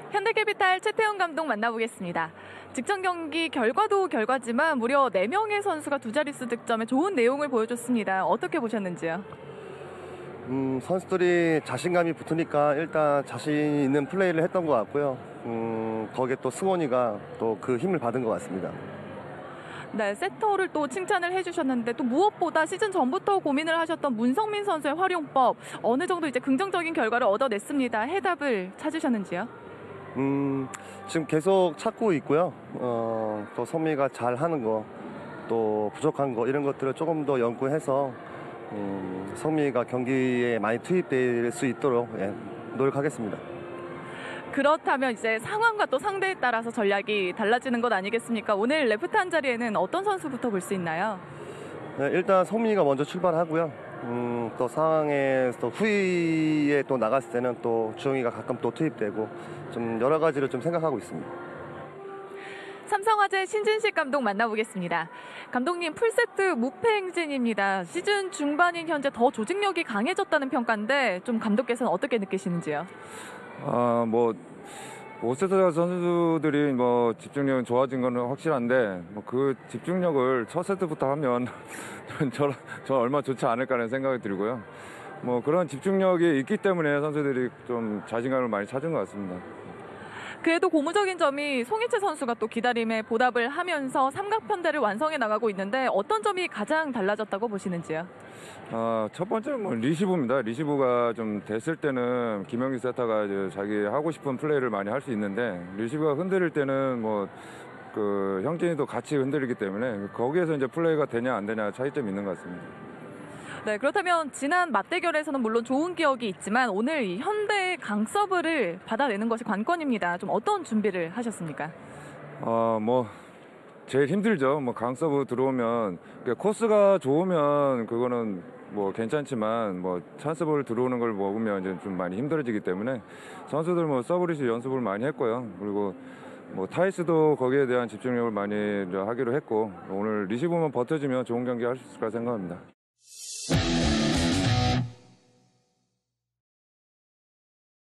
현대캐피탈 최태훈 감독 만나보겠습니다. 직전 경기 결과도 결과지만 무려 4명의 선수가 두 자릿수 득점에 좋은 내용을 보여줬습니다. 어떻게 보셨는지요? 선수들이 자신감이 붙으니까 일단 자신 있는 플레이를 했던 것 같고요. 거기에 또 승원이가 또 그 힘을 받은 것 같습니다. 네, 세터를 또 칭찬을 해주셨는데 또 무엇보다 시즌 전부터 고민을 하셨던 문성민 선수의 활용법 어느 정도 이제 긍정적인 결과를 얻어냈습니다. 해답을 찾으셨는지요? 지금 계속 찾고 있고요. 또 성미가 잘하는 거, 또 부족한 거 이런 것들을 조금 더 연구해서 성미가 경기에 많이 투입될 수 있도록 노력하겠습니다. 그렇다면 이제 상황과 또 상대에 따라서 전략이 달라지는 것 아니겠습니까? 오늘 레프트 한 자리에는 어떤 선수부터 볼 수 있나요? 네, 일단 성민이가 먼저 출발하고요. 또 상황에서 후위에 또 나갔을 때는 또 주영이가 가끔 또 투입되고 좀 여러 가지를 좀 생각하고 있습니다. 삼성화재 신진식 감독 만나보겠습니다. 감독님 풀세트 무패 행진입니다. 시즌 중반인 현재 더 조직력이 강해졌다는 평가인데 좀 감독께서는 어떻게 느끼시는지요? 뭐 5세트 선수들이 뭐 집중력은 좋아진 건 확실한데 뭐 그 집중력을 첫 세트부터 하면 저 얼마 좋지 않을까라는 생각이 들고요. 뭐 그런 집중력이 있기 때문에 선수들이 좀 자신감을 많이 찾은 것 같습니다. 그래도 고무적인 점이 송희채 선수가 또 기다림에 보답을 하면서 삼각편대를 완성해 나가고 있는데 어떤 점이 가장 달라졌다고 보시는지요? 첫 번째는 뭐 리시브입니다. 리시브가 좀 됐을 때는 김영기 세터가 이제 자기 하고 싶은 플레이를 많이 할 수 있는데 리시브가 흔들릴 때는 뭐 그 형진이도 같이 흔들리기 때문에 거기에서 이제 플레이가 되냐 안 되냐 차이점이 있는 것 같습니다. 네, 그렇다면 지난 맞대결에서는 물론 좋은 기억이 있지만 오늘 이 현대의 강서브를 받아내는 것이 관건입니다. 좀 어떤 준비를 하셨습니까? 뭐 제일 힘들죠. 뭐 강서브 들어오면 코스가 좋으면 그거는 뭐 괜찮지만 뭐 찬스볼 들어오는 걸 먹으면 이제 좀 많이 힘들어지기 때문에 선수들 뭐 서브리시 연습을 많이 했고요. 그리고 뭐 타이스도 거기에 대한 집중력을 많이 하기로 했고 오늘 리시브만 버텨주면 좋은 경기 할 수 있을 거라 생각합니다.